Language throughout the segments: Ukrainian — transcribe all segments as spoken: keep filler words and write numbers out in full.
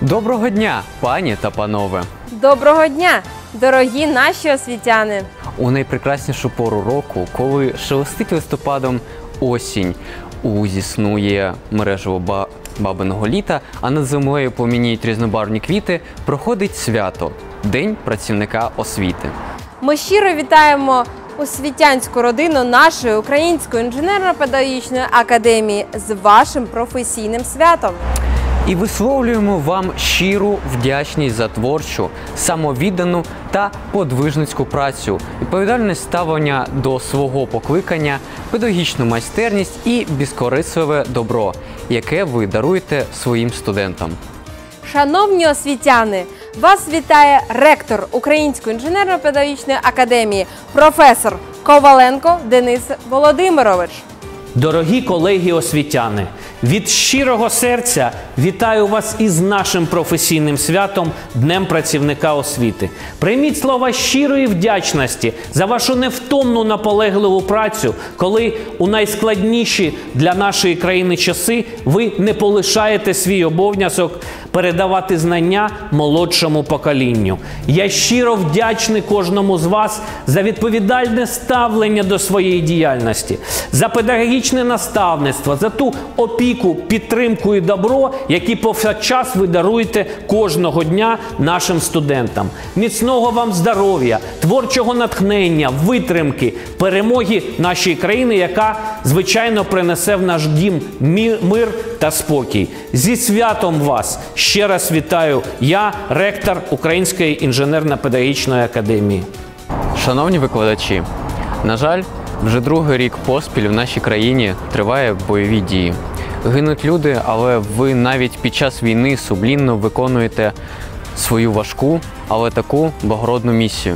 Доброго дня, пані та панове! Доброго дня, дорогі наші освітяни! У найпрекраснішу пору року, коли шелестить листопадом осінь, у вузі снує мережево ба... бабиного літа, а над землею пламеніють різнобарвні квіти, проходить свято – День працівника освіти. Ми щиро вітаємо освітянську родину нашої Української інженерно-педагогічної академії з вашим професійним святом. І висловлюємо вам щиру вдячність за творчу, самовіддану та подвижницьку працю, відповідальне ставлення до свого покликання, педагогічну майстерність і безкорисливе добро, яке ви даруєте своїм студентам. Шановні освітяни, вас вітає ректор Української інженерно-педагогічної академії, професор Коваленко Денис Володимирович. Дорогі колеги-освітяни, від щирого серця вітаю вас із нашим професійним святом – Днем працівника освіти. Прийміть слова щирої вдячності за вашу невтомну наполегливу працю, коли у найскладніші для нашої країни часи ви не полишаєте свій обов'язок передавати знання молодшому поколінню. Я щиро вдячний кожному з вас за відповідальне ставлення до своєї діяльності, за педагогічне наставництво, за ту опіку, підтримку і добро, які повсякчас ви даруєте кожного дня нашим студентам. Міцного вам здоров'я, творчого натхнення, витримки, перемоги нашої країни, яка, звичайно, принесе в наш дім мир та спокій. Зі святом вас! Ще раз вітаю я, ректор Української інженерно-педагогічної академії. Шановні викладачі, на жаль, вже другий рік поспіль в нашій країні триває бойові дії. Гинуть люди, але ви навіть під час війни сумлінно виконуєте свою важку, але таку благородну місію.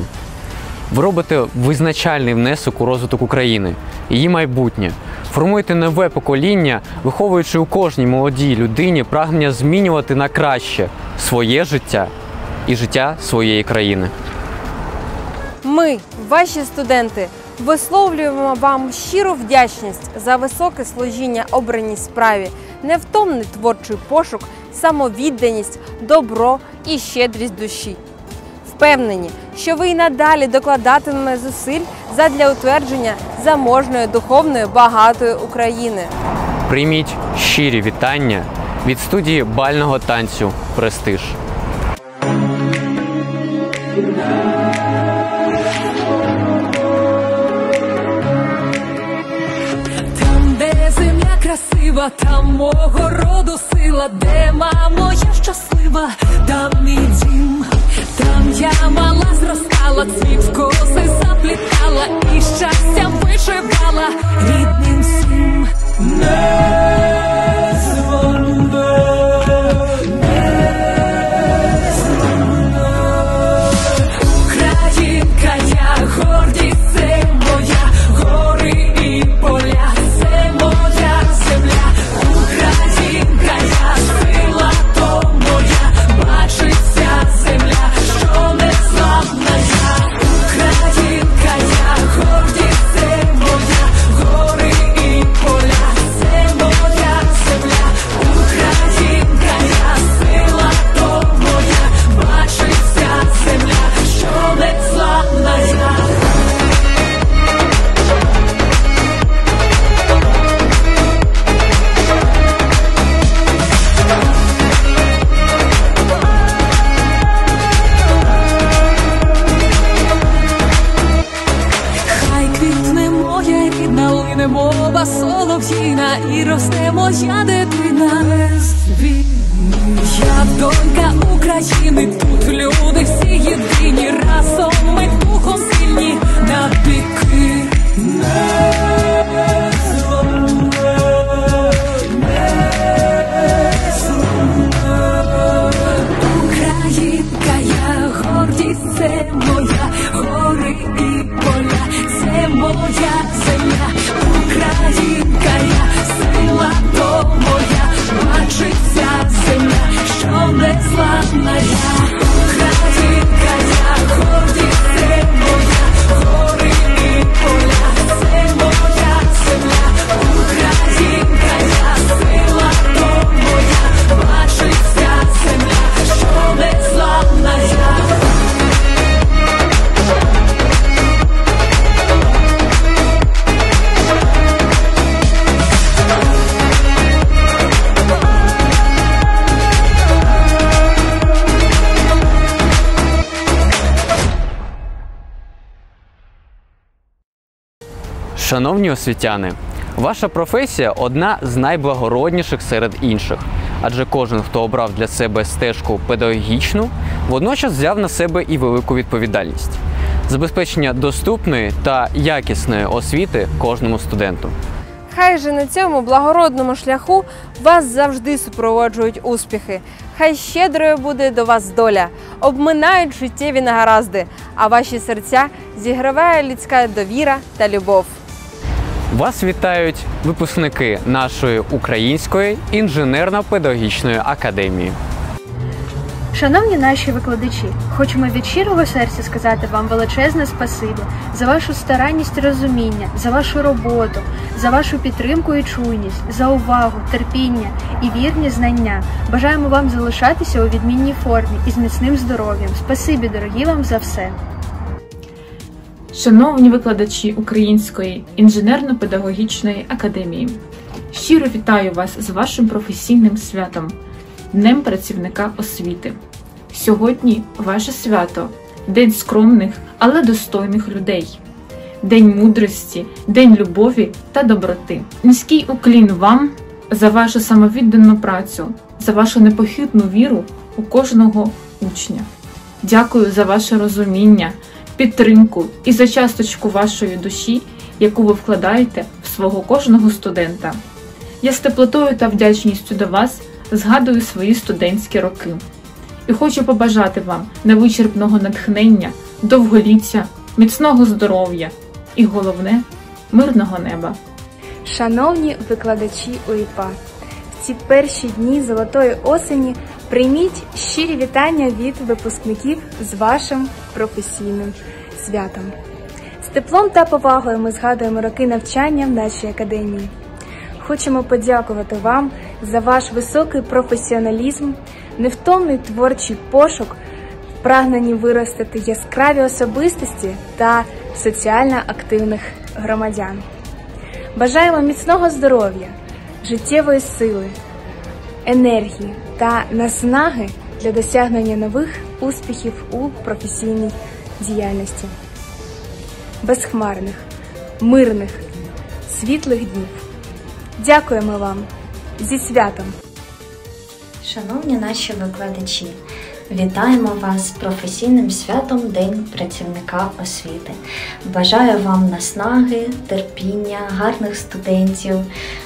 Ви робите визначальний внесок у розвиток України, її майбутнє. Формуєте нове покоління, виховуючи у кожній молодій людині прагнення змінювати на краще своє життя і життя своєї країни. Ми, ваші студенти, висловлюємо вам щиру вдячність за високе служіння обраній справі, невтомний творчий пошук, самовідданість, добро і щедрість душі. Впевнені, що ви й надалі докладатимете зусиль задля утвердження заможної, духовної, багатої України. Прийміть щирі вітання від студії бального танцю «Престиж». Там, де земля красива, там мого роду сила, де мамо я щаслива, там мій дім. Там я мала зростала, цвіт в коси заплітала і щастям вишивала рідним всім. Незвана, незвана Українка я, гордість це моя, гори і поля, це моя земля. Українка я, сила то моя, бачиться земля, що незламна я. Українка я, гордість це моя, гори і поля, це моя земля. Українка я, сила то моя, бачиться земля, що незламна я. Хай квітне моя рідна, лине мова солов'їна, і росте моя дитина без війни. Я донька України, тут люди всі єдині, разом ми духом сильні навіки. Незвана, незвана Українка я, гордість це моя, гори і поля, це моя земля. Українка я, сила то моя, бачиться земля, що незламна я. Українка я, гордість це моя, гори і поля, це Шановні освітяни, ваша професія одна з найблагородніших серед інших, адже кожен, хто обрав для себе стежку педагогічну, водночас взяв на себе і велику відповідальність – забезпечення доступної та якісної освіти кожному студенту. Хай же на цьому благородному шляху вас завжди супроводжують успіхи. Хай щедрою буде до вас доля, обминають життєві негаразди, а ваші серця зігріває людська довіра та любов. Вас вітають випускники нашої Української інженерно-педагогічної академії. Шановні наші викладачі, хочемо від щирого серця сказати вам величезне спасибі за вашу старанність і розуміння, за вашу роботу, за вашу підтримку і чуйність, за увагу, терпіння і вірні знання. Бажаємо вам залишатися у відмінній формі і з міцним здоров'ям. Спасибі, дорогі, вам за все. Шановні викладачі Української інженерно-педагогічної академії, щиро вітаю вас з вашим професійним святом – Днем працівника освіти. Сьогодні ваше свято – день скромних, але достойних людей. День мудрості, день любові та доброти. Низький уклін вам за вашу самовіддану працю, за вашу непохитну віру у кожного учня. Дякую за ваше розуміння, підтримку і за часточку вашої душі, яку ви вкладаєте в свого кожного студента. Я з теплотою та вдячністю до вас згадую свої студентські роки. І хочу побажати вам невичерпного натхнення, довголіття, міцного здоров'я і, головне, мирного неба. Шановні викладачі У І П А, в ці перші дні золотої осені прийміть щирі вітання від випускників з вашим професійним святом. З теплом та повагою ми згадуємо роки навчання в нашій академії. Хочемо подякувати вам за ваш високий професіоналізм, невтомний творчий пошук, в прагненні виростити яскраві особистості та соціально активних громадян. Бажаємо міцного здоров'я, життєвої сили, енергії та наснаги для досягнення нових успіхів у професійній діяльності. Безхмарних, мирних, світлих днів. Дякуємо вам! Зі святом! Шановні наші викладачі, вітаємо вас з професійним святом День працівника освіти. Бажаю вам наснаги, терпіння, гарних студентів,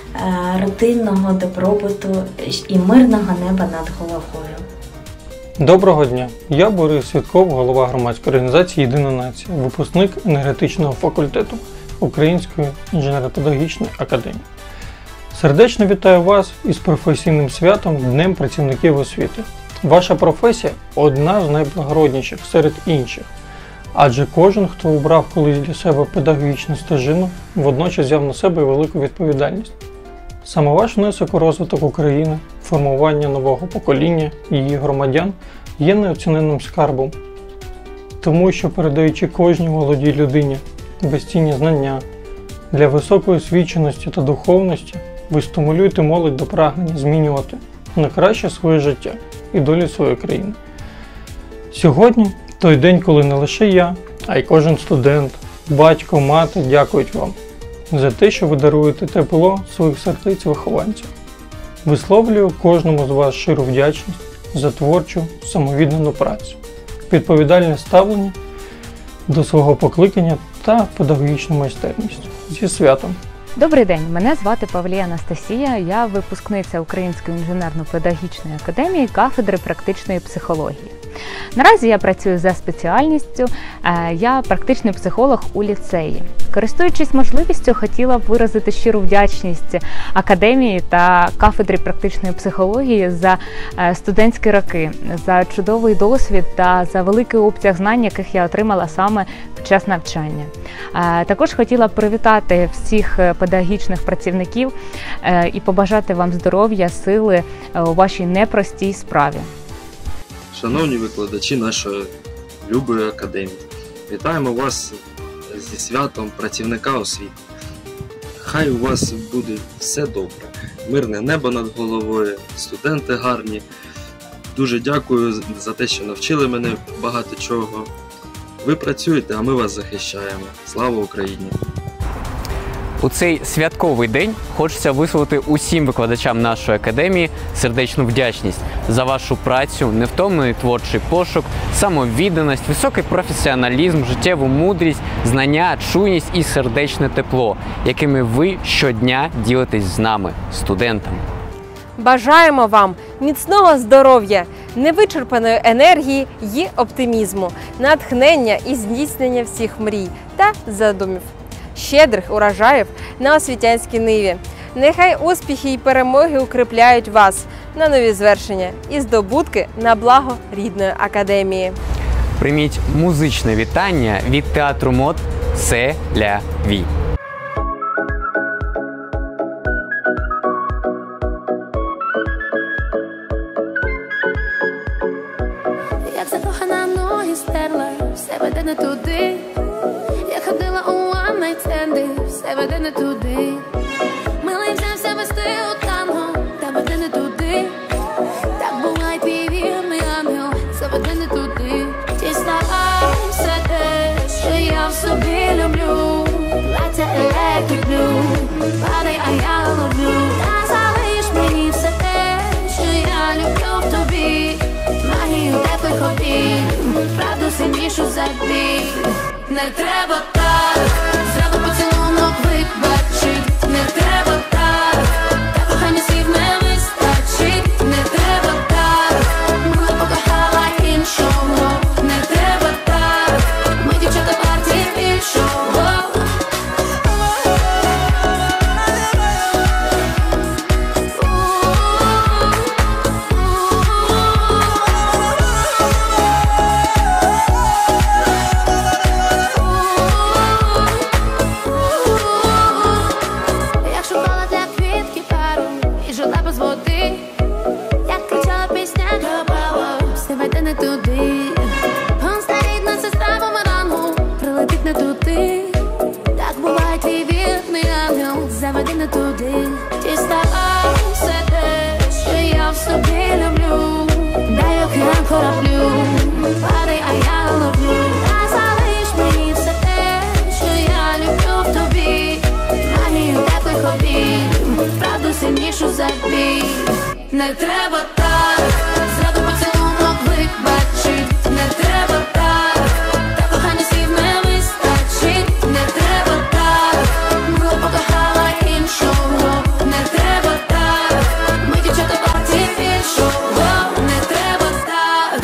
родинного добробуту і мирного неба над головою. Доброго дня! Я Борис Свідков, голова громадської організації «Єдина нація», випускник енергетичного факультету Української інженерно-педагогічної академії. Сердечно вітаю вас із професійним святом Днем працівників освіти. Ваша професія – одна з найблагородніших серед інших, адже кожен, хто обрав колись для себе педагогічну стежину, водночас взяв на себе велику відповідальність. Саме ваш внесок у розвиток України, формування нового покоління і її громадян є неоціненним скарбом, тому що, передаючи кожній молодій людині безцінні знання для високої освіченості та духовності, ви стимулюєте молодь до прагнення змінювати на краще своє життя і долю своєї країни. Сьогодні той день, коли не лише я, а й кожен студент, батько, мати дякують вам за те, що ви даруєте тепло своїх сердець вихованців. Висловлюю кожному з вас щиру вдячність за творчу, самовіддану працю, відповідальне ставлення до свого покликання та педагогічну майстерність. Зі святом! Добрий день, мене звати Павлія Анастасія, я випускниця Української інженерно-педагогічної академії кафедри практичної психології. Наразі я працюю за спеціальністю, я практичний психолог у ліцеї. Користуючись можливістю, хотіла б виразити щиру вдячність академії та кафедрі практичної психології за студентські роки, за чудовий досвід та за великий обсяг знань, яких я отримала саме під час навчання. Також хотіла б привітати всіх педагогічних працівників і побажати вам здоров'я, сили у вашій непростій справі. Шановні викладачі нашої любої академії, вітаємо вас зі святом працівника освіти. Хай у вас буде все добре, мирне небо над головою, студенти гарні. Дуже дякую за те, що навчили мене багато чого. Ви працюєте, а ми вас захищаємо. Слава Україні! У цей святковий день хочеться висловити усім викладачам нашої академії сердечну вдячність за вашу працю, невтомний творчий пошук, самовідданість, високий професіоналізм, життєву мудрість, знання, чуйність і сердечне тепло, якими ви щодня ділитесь з нами, студентами. Бажаємо вам міцного здоров'я, невичерпаної енергії і оптимізму, натхнення і здійснення всіх мрій та задумів, щедрих урожаїв на освітянській ниві. Нехай успіхи і перемоги укріпляють вас на нові звершення і здобутки на благо рідної академії. Прийміть музичне вітання від театру мод «Се ля ві». Як закохана ноги стерла, все веде не туди. Я ходила у one-night-стенди, все веде не туди. Милий взявся вести у танго, та веде не туди. Так буває твій вірний ангел, заведе не туди. Діставайся те, що я в собі люблю. Плаття electric blue, падай, а я ловлю. Та залиш мені все те, що я люблю в тобі. Магію теплих обійм, правду сильнішу за біль. Не треба так, зраду поцілунок вибачить. Не треба так, та кохання слів не вистачить. Не треба так, мила покохала іншого. Не треба так, ми дівчата варті більшого. Заведи не туди, діставайся те, що я в собі люблю. Дай океан кораблю, падай, а я ловлю. Та залиш мені все те, що я люблю в тобі. Магію теплих обійм, правду сильнішу за біль. Не треба так, зраду поцілунок вибачить. Не треба так, та кохання слів не вистачить. Не треба так, мило покохала іншого. Не треба так, ми дівчата варті більшого. Не треба так.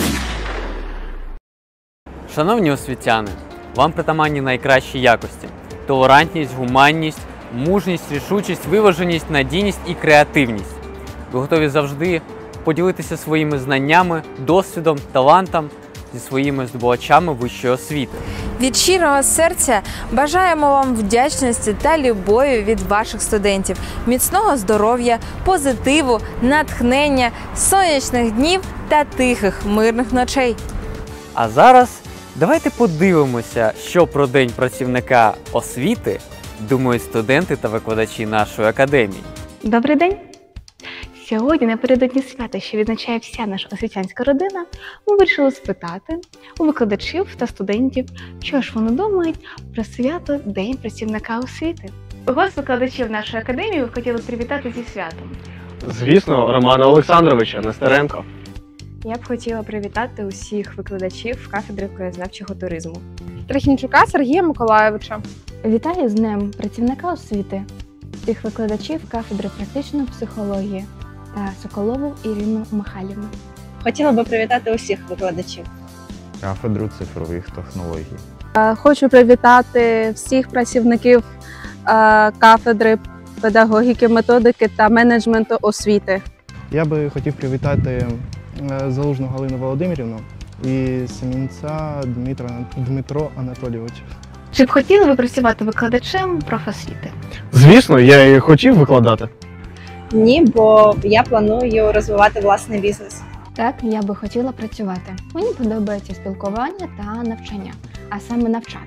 Шановні освітяни, вам притаманні найкращі якості: толерантність, гуманність, мужність, рішучість, виваженість, надійність і креативність. Ви готові завжди поділитися своїми знаннями, досвідом, талантом зі своїми здобувачами вищої освіти. Від щирого серця бажаємо вам вдячності та любові від ваших студентів, міцного здоров'я, позитиву, натхнення, сонячних днів та тихих, мирних ночей. А зараз давайте подивимося, що про День працівника освіти думають студенти та викладачі нашої академії. Добрий день! Сьогодні, напередодні свята, що відзначає вся наша освітянська родина, ми вирішили спитати у викладачів та студентів, що ж вони думають про свято День працівника освіти. Кого з викладачів нашої академії ви хотіли привітати зі святом? Звісно, Романа Олександровича Нестеренко. Я б хотіла привітати усіх викладачів кафедри краєзнавчого туризму. Трохінчука Сергія Миколайовича. Вітаю з Днем працівника освіти, всіх викладачів кафедри практичної психології та Соколову Ірину Михайлівну. Хотіла би привітати усіх викладачів. Кафедру цифрових технологій. Хочу привітати всіх працівників кафедри педагогіки, методики та менеджменту освіти. Я би хотів привітати Залужну Галину Володимирівну і Семінця Дмитро, Дмитро Анатолійович. Чи б хотіли ви працювати викладачем профосвіти? Звісно, я і хотів викладати. Ні, бо я планую розвивати власний бізнес. Так, я би хотіла працювати. Мені подобається спілкування та навчання, а саме навчати.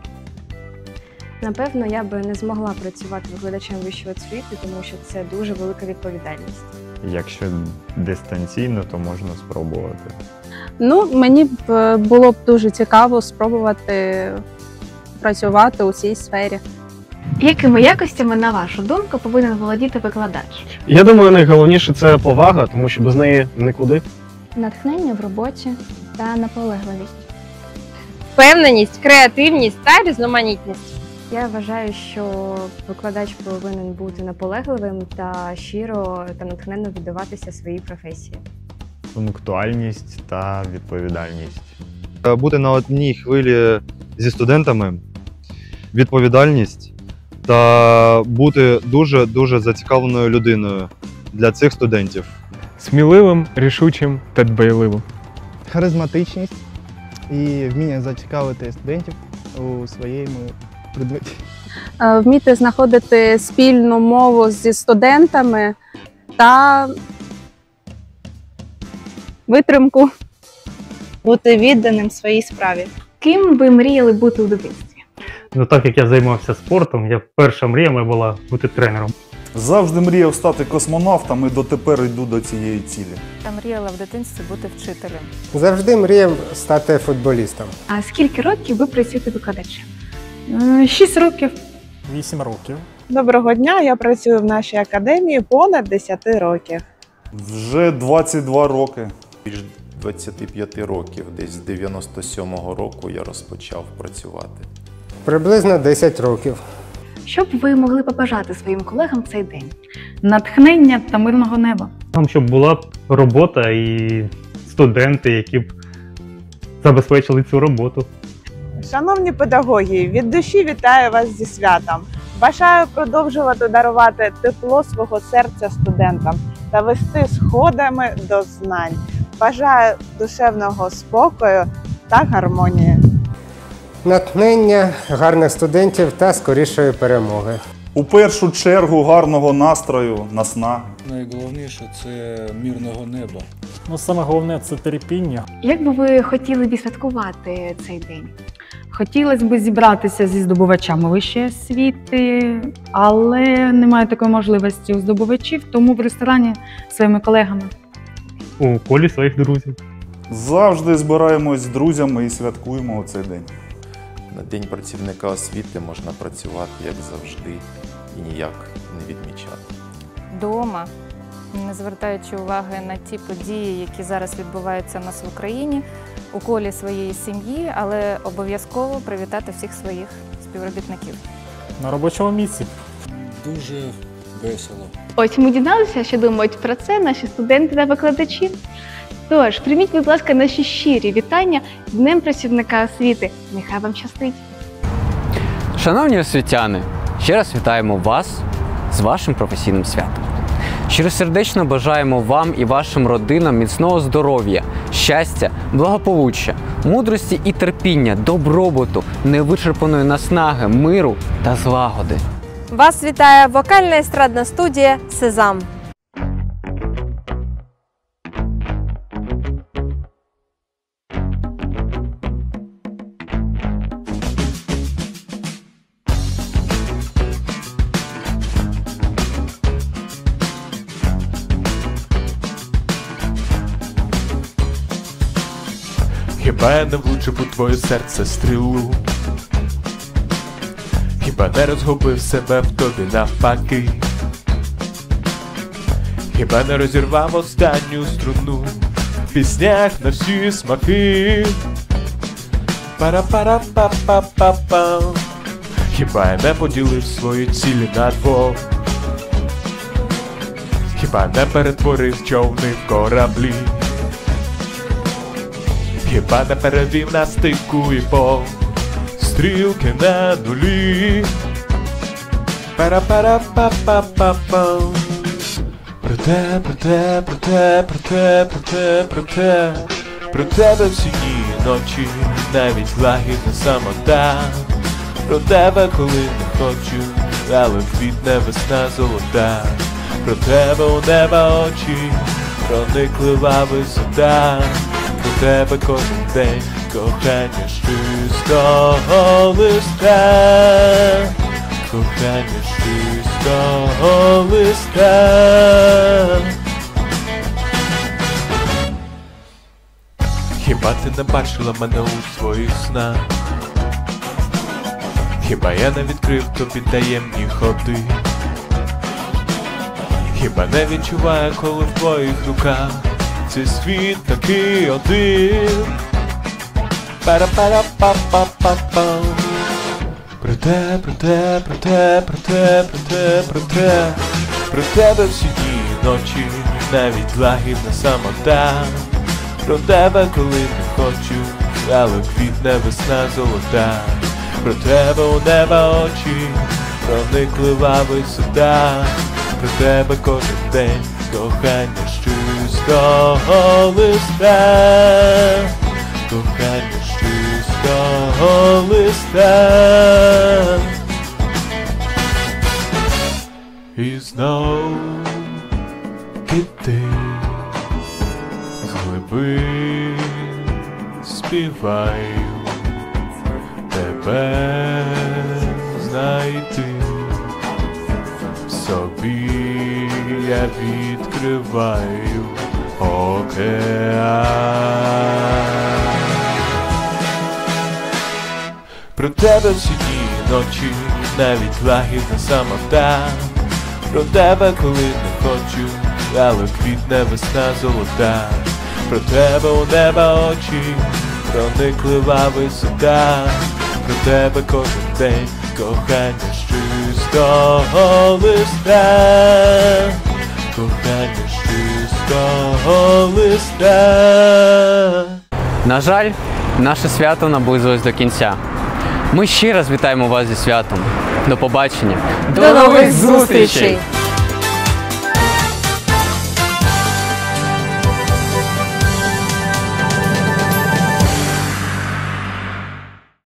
Напевно, я би не змогла працювати викладачем вищої освіти, тому що це дуже велика відповідальність. Якщо дистанційно, то можна спробувати. Ну, мені б було б дуже цікаво спробувати працювати у цій сфері. Якими якостями, на вашу думку, повинен володіти викладач? Я думаю, найголовніше це повага, тому що без неї нікуди. Натхнення в роботі та наполегливість. Впевненість, креативність та різноманітність. Я вважаю, що викладач повинен бути наполегливим та щиро та натхненно віддаватися своїй професії. Пунктуальність та відповідальність. Бути на одній хвилі зі студентами, відповідальність та бути дуже-дуже зацікавленою людиною для цих студентів. Сміливим, рішучим та дбайливим. Харизматичність і вміння зацікавити студентів у своєму предметі. Вміти знаходити спільну мову зі студентами та витримку. Бути відданим своїй справі. Ким ви мріяли бути у дитинстві? Ну, так як я займався спортом, я перша мрія моя була бути тренером. Завжди мріяв стати космонавтом і дотепер йду до цієї цілі. Я мріяла в дитинстві бути вчителем. Завжди мріяв стати футболістом. А скільки років ви працюєте викладачем? Шість років. Вісім років. Доброго дня, я працюю в нашій академії понад десять років. Вже двадцять два роки. Більш двадцяти п'яти років, десь з дев'яносто сьомого року я розпочав працювати. Приблизно десять років. Що б ви могли побажати своїм колегам в цей день? Натхнення та мирного неба. Там, щоб була робота і студенти, які б забезпечили цю роботу. Шановні педагоги, від душі вітаю вас зі святом. Бажаю продовжувати дарувати тепло свого серця студентам та вести сходами до знань. Бажаю душевного спокою та гармонії. Натхнення, гарних студентів та скорішої перемоги. У першу чергу гарного настрою, насна. Найголовніше – це мирного неба. Ну, саме головне – це терпіння. Як би ви хотіли відсвяткувати цей день? Хотілося б зібратися зі здобувачами вищої освіти, але немає такої можливості у здобувачів, тому в ресторані зі своїми колегами. У колі своїх друзів. Завжди збираємось з друзями і святкуємо цей день. На День працівника освіти можна працювати, як завжди, і ніяк не відмічати. Дома, не звертаючи уваги на ті події, які зараз відбуваються в нас в Україні, у колі своєї сім'ї, але обов'язково привітати всіх своїх співробітників. На робочому місці. Дуже весело. Ось ми дізналися, що думають про це наші студенти та викладачі. Тож, прийміть, будь ласка, наші щирі вітання з Днем працівника освіти. Нехай вам щастить! Шановні освітяни, ще раз вітаємо вас з вашим професійним святом. Щиросердечно бажаємо вам і вашим родинам міцного здоров'я, щастя, благополуччя, мудрості і терпіння, добробуту, невичерпаної наснаги, миру та злагоди. Вас вітає вокальна естрадна студія «Сезам». Хіба я не влучив у твоє серце стрілу? Хіба не розгубив себе в тобі навпаки? Хіба не розірвав останню струну в піснях на всі смаки? Пара-пара-па-па-па-па. Хіба я не поділив свої цілі на двох? Хіба не перетворив човни в кораблі? Хіба не перевів на стику і по стрілки на нулі? Пара-пара-па-па-па-па. Проте, проте, проте, проте, проте, проте, про тебе всі дні і ночі, навіть лагідна самота. Про тебе, коли не хочу, але квітне весна золота. Про тебе у неба очі, прониклива висота. Про тебе кожен день кохання з чистого листа, кохання з чистого листа. Хіба ти не бачила мене у своїх снах? Хіба я не відкрив тобі таємні ходи? Хіба не відчуваю, коли в твоїх руках цей світ такий один? Пара-пара-па-па-па-па. Проте, проте, проте, проте, проте, проте, про тебе всі дні і ночі, навіть лагідна самота. Про тебе, коли не хочу, але квітне весна золота. Про тебе у неба очі, прониклива висота. Про тебе кожен день, кохання з чистого листа. Кохання з чистого листа. І знов кити з глибин співаю, тебе знайти. В собі я відкриваю океан. Про тебе всі дні і ночі, навіть лагідна самота. Про тебе, коли не хочу, але квітне весна золота. Про тебе у неба очі, прониклива висота. Про тебе кожен день, кохання з чистого листа. Кохання з чистого листа. На жаль, наше свято наблизилось до кінця. Ми ще раз вітаємо вас зі святом. До побачення. До нових зустрічей!